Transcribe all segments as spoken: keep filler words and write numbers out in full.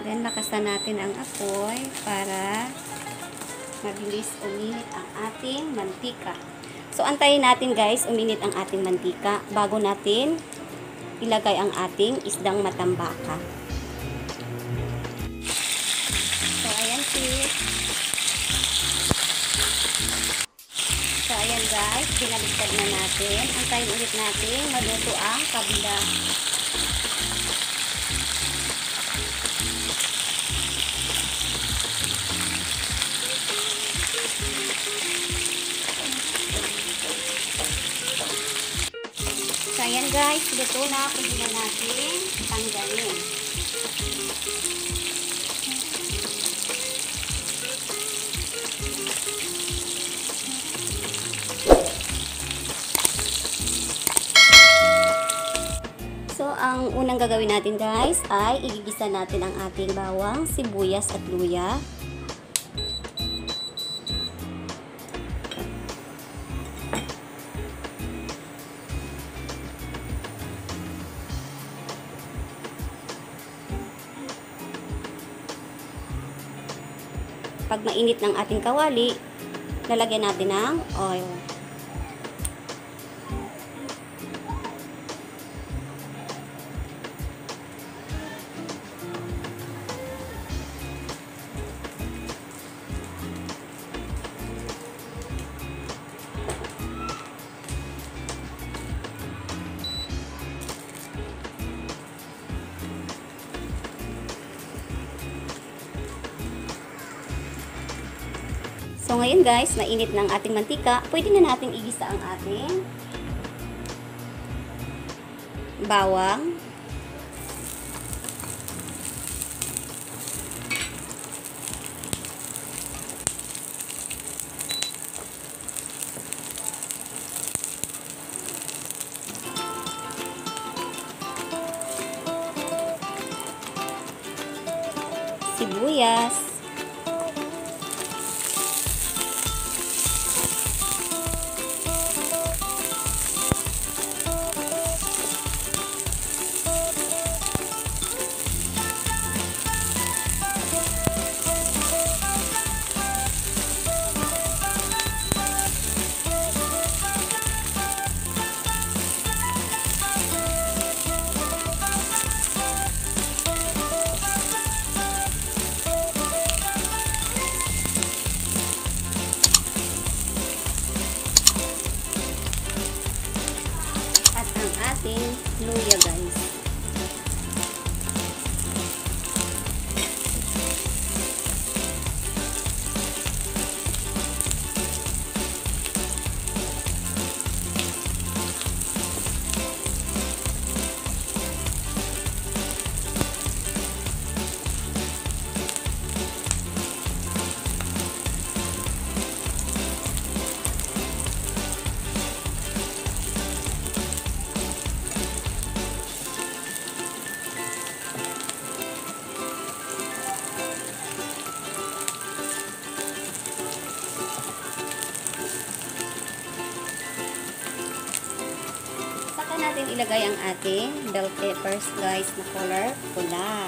Then, lakasan natin ang apoy para mabilis uminit ang ating mantika. So, antayin natin guys, uminit ang ating mantika bago natin ilagay ang ating isdang matambaka. So, ayan sis. So, ayan guys, binaliktad na natin. Antayin ulit natin maluto ang kabila. So, ayan guys, luto na. Pwede na natin tanggalin. So, ang unang gagawin natin guys ay igigisa natin ang ating bawang, sibuyas at luya. Pag mainit ng ating kawali, lalagyan natin ng oil. So, ngayon guys, mainit ng ating mantika. Pwede na natin igisa ang ating bawang. Sibuyas. Ating luya guys. Natin ilagay ang ating bell peppers guys na color pula.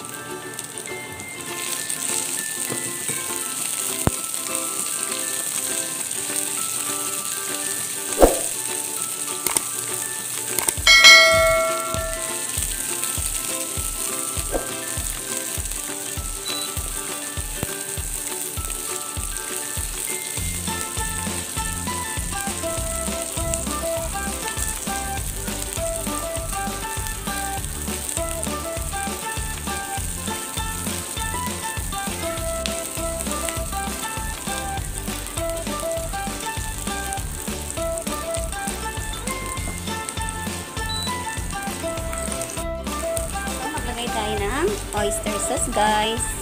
Tayo ng oyster sauce guys.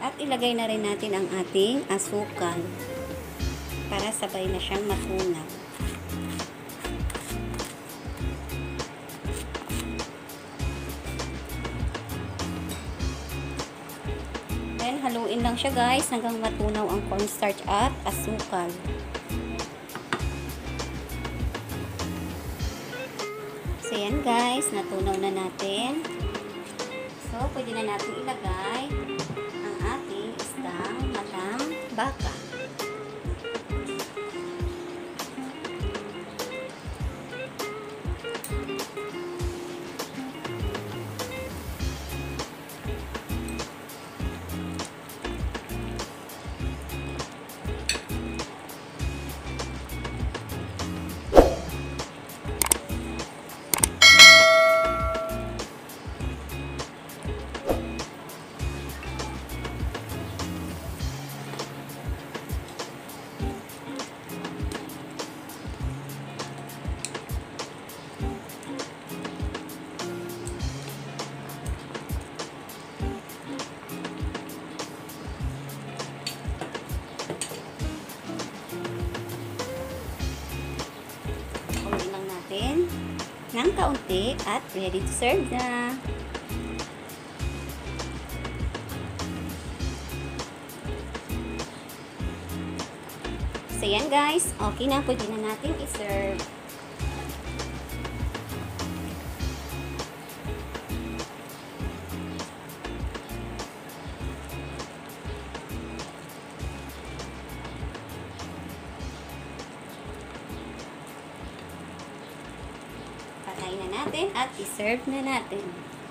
At ilagay na rin natin ang ating asukal para sabay na siyang matunaw. Then, haluin lang siya guys hanggang matunaw ang cornstarch at asukal. So, yan guys, natunaw na natin. So, pwede na natin ilagay ang ating isdang matang baka. Ng kaunti at ready to serve na. So yan guys, okay na, pwede na natin i-serve. Patayin na natin at i-serve na natin.